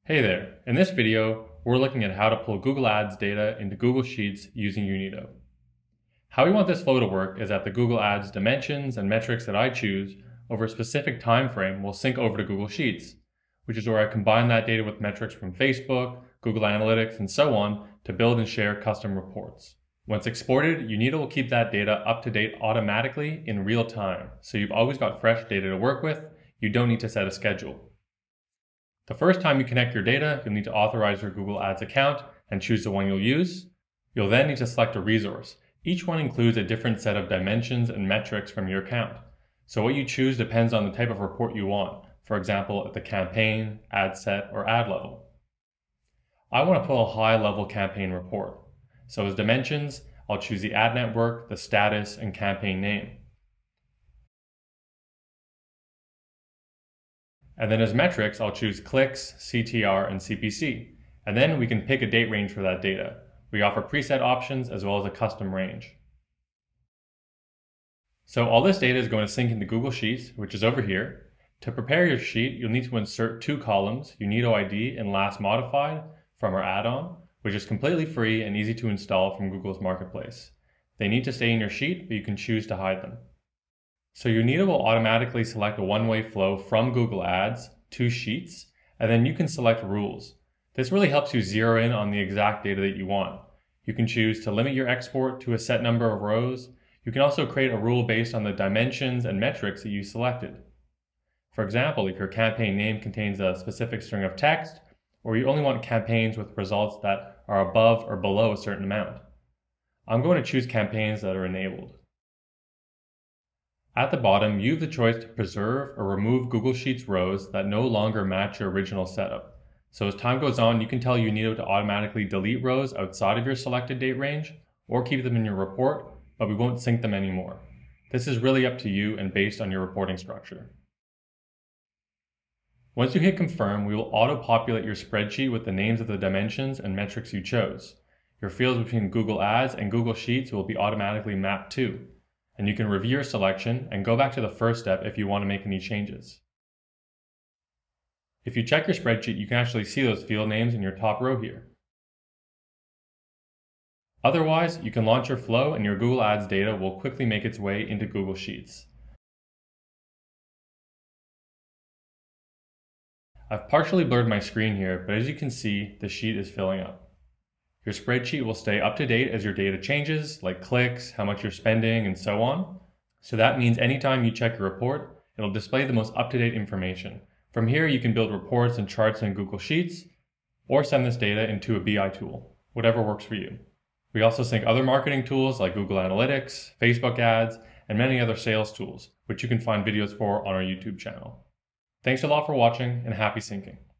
Hey there, in this video, we're looking at how to pull Google Ads data into Google Sheets using Unito. How we want this flow to work is that the Google Ads dimensions and metrics that I choose over a specific time frame will sync over to Google Sheets, which is where I combine that data with metrics from Facebook, Google Analytics, and so on to build and share custom reports. Once exported, Unito will keep that data up to date automatically in real time, so you've always got fresh data to work with. You don't need to set a schedule. The first time you connect your data, you'll need to authorize your Google Ads account and choose the one you'll use. You'll then need to select a resource. Each one includes a different set of dimensions and metrics from your account. So what you choose depends on the type of report you want. For example, at the campaign, ad set, or ad level. I want to pull a high-level campaign report. So as dimensions, I'll choose the ad network, the status, and campaign name. And then as metrics, I'll choose clicks, CTR, and CPC. And then we can pick a date range for that data. We offer preset options as well as a custom range. So all this data is going to sync into Google Sheets, which is over here. To prepare your sheet, you'll need to insert two columns, Unito ID and last modified, from our add-on, which is completely free and easy to install from Google's marketplace. They need to stay in your sheet, but you can choose to hide them. So Unito will automatically select a one-way flow from Google Ads to Sheets, and then you can select rules. This really helps you zero in on the exact data that you want. You can choose to limit your export to a set number of rows. You can also create a rule based on the dimensions and metrics that you selected. For example, if your campaign name contains a specific string of text, or you only want campaigns with results that are above or below a certain amount. I'm going to choose campaigns that are enabled. At the bottom, you have the choice to preserve or remove Google Sheets rows that no longer match your original setup. So as time goes on, you can tell Unito to automatically delete rows outside of your selected date range or keep them in your report, but we won't sync them anymore. This is really up to you and based on your reporting structure. Once you hit confirm, we will auto-populate your spreadsheet with the names of the dimensions and metrics you chose. Your fields between Google Ads and Google Sheets will be automatically mapped too. And you can review your selection and go back to the first step if you want to make any changes. If you check your spreadsheet, you can actually see those field names in your top row here. Otherwise, you can launch your flow and your Google Ads data will quickly make its way into Google Sheets. I've partially blurred my screen here, but as you can see, the sheet is filling up. Your spreadsheet will stay up to date as your data changes, like clicks, how much you're spending, and so on. So that means anytime you check your report, it'll display the most up-to-date information. From here, you can build reports and charts in Google Sheets, or send this data into a BI tool, whatever works for you. We also sync other marketing tools like Google Analytics, Facebook ads, and many other sales tools, which you can find videos for on our YouTube channel. Thanks a lot for watching, and happy syncing.